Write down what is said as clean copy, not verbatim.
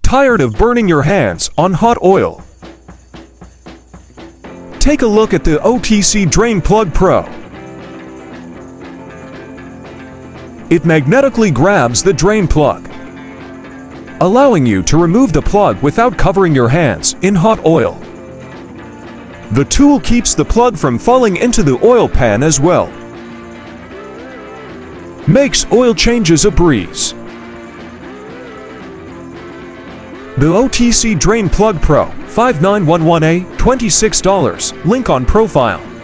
Tired of burning your hands on hot oil? Take a look at the OTC Drain Plug Pro. It magnetically grabs the drain plug, allowing you to remove the plug without covering your hands in hot oil. The tool keeps the plug from falling into the oil pan as well. Makes oil changes a breeze. The OTC Drain Plug Pro 5911A, $26. Link on profile.